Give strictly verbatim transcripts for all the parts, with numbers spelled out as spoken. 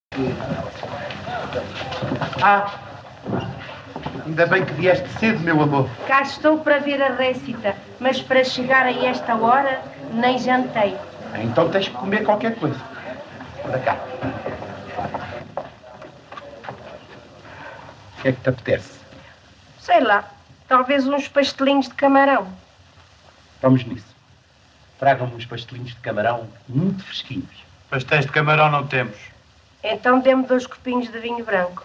Ah, ainda bem que vieste cedo, meu amor. Cá estou para ver a récita, mas para chegar a esta hora nem jantei. Então tens que comer qualquer coisa. Anda cá. O que é que te apetece? Sei lá, talvez uns pastelinhos de camarão. Vamos nisso. Tragam-me uns pastelinhos de camarão muito fresquinhos. Pastéis de camarão não temos. Então dê-me dois copinhos de vinho branco.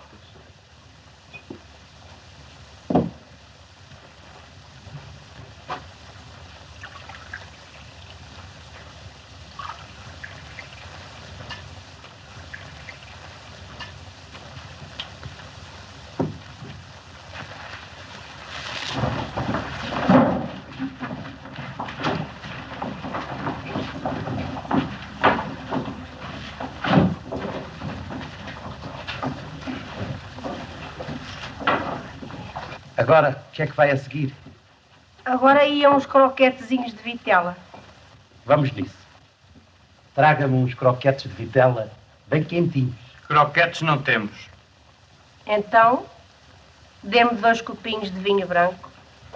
Agora, o que é que vai a seguir? Agora iam uns croquetezinhos de vitela. Vamos nisso. Traga-me uns croquetes de vitela bem quentinhos. Croquetes não temos. Então, dê-me dois copinhos de vinho branco.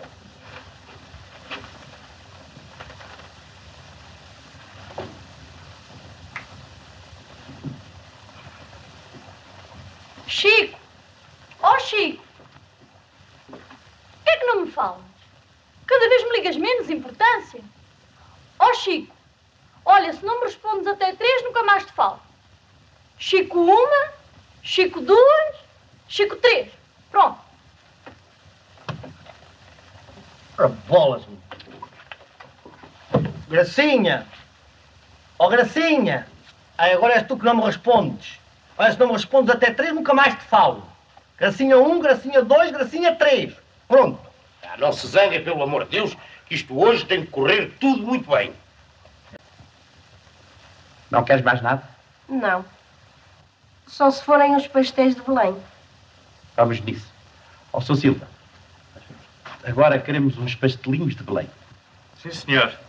Chico! Oh, Chico! Por que é que não me falas? Cada vez me ligas menos importância. Oh, Chico! Olha, se não me respondes até três, nunca mais te falo. Chico uma, Chico duas, Chico três. Pronto. Para bolas-me. Gracinha! Oh, Gracinha! Ai, agora és tu que não me respondes. Olha, se não me respondes até três, nunca mais te falo. Gracinha um, Gracinha dois, Gracinha três. Pronto. Ah, não se zangue, pelo amor de Deus, que isto hoje tem de correr tudo muito bem. Não queres mais nada? Não. Só se forem os pastéis de Belém. Vamos nisso. Ó, Sr. Silva, agora queremos uns pastelinhos de Belém. Sim, senhor.